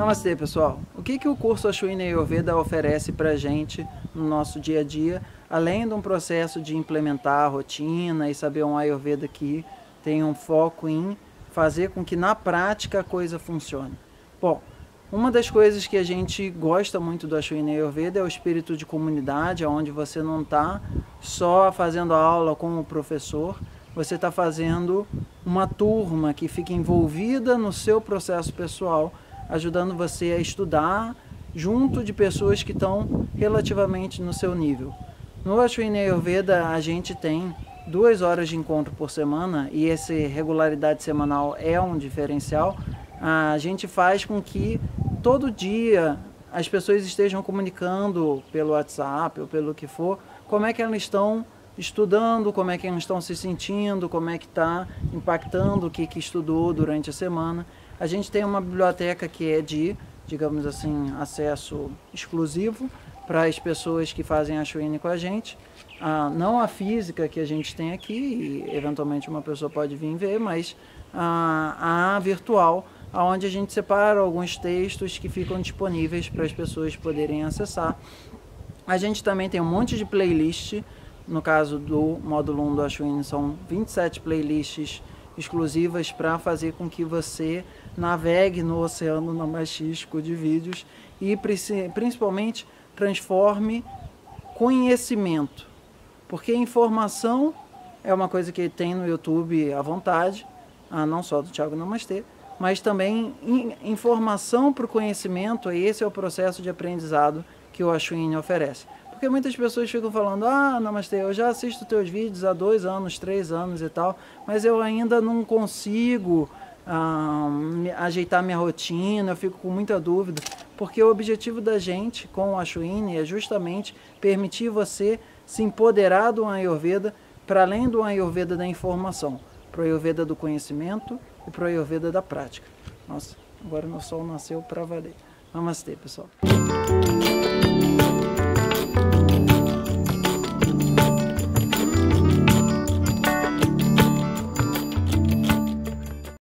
Namastê, pessoal. O que o curso Ashwini Ayurveda oferece para a gente no nosso dia a dia, além de um processo de implementar a rotina e saber um Ayurveda que tem um foco em fazer com que na prática a coisa funcione? Bom, uma das coisas que a gente gosta muito do Ashwini Ayurveda é o espírito de comunidade, onde você não está só fazendo a aula com o professor, você está fazendo uma turma que fica envolvida no seu processo pessoal, ajudando você a estudar junto de pessoas que estão relativamente no seu nível. No Ashwini Ayurveda a gente tem 2 horas de encontro por semana e essa regularidade semanal é um diferencial. A gente faz com que todo dia as pessoas estejam comunicando pelo WhatsApp ou pelo que for, como é que elas estão estudando, como é que elas estão se sentindo, como é que está impactando o que estudou durante a semana. A gente tem uma biblioteca que é de, digamos assim, acesso exclusivo para as pessoas que fazem Ashwini com a gente. Não a física que a gente tem aqui, e eventualmente uma pessoa pode vir ver, mas a virtual, onde a gente separa alguns textos que ficam disponíveis para as pessoas poderem acessar. A gente também tem um monte de playlist. No caso do módulo 1 do Ashwini, são 27 playlists exclusivas para fazer com que você navegue no oceano namástístico de vídeos e principalmente transforme conhecimento. Porque informação é uma coisa que tem no YouTube à vontade, não só do Thiago Namastê, mas também informação para o conhecimento, e esse é o processo de aprendizado que o Ashwini oferece. Porque muitas pessoas ficam falando, Namastê, eu já assisto teus vídeos há 2 anos, 3 anos e tal, mas eu ainda não consigo ajeitar minha rotina, eu fico com muita dúvida, porque o objetivo da gente com o Ashwini é justamente permitir você se empoderar do Ayurveda para além do Ayurveda da informação, para o Ayurveda do conhecimento e para o Ayurveda da prática. Nossa, agora meu sol nasceu para valer. Namastê, pessoal.